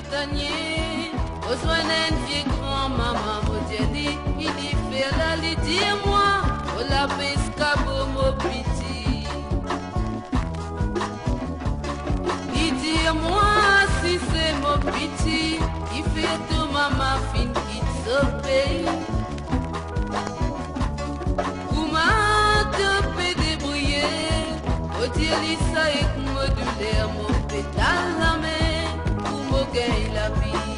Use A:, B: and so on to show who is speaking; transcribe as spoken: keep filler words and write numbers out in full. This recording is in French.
A: printanier. Besoin d'un vieux grand-maman, mon Dieu dit, il dit faire la li, dis-moi, oh la pescabo, mon petit. Il dit moi, si c'est mon petit, il fait tout maman fin qui se paye. Comment te peut débrouiller, oh Dieu, ça est modulaire, mon pétale la main, pour me gagner la vie.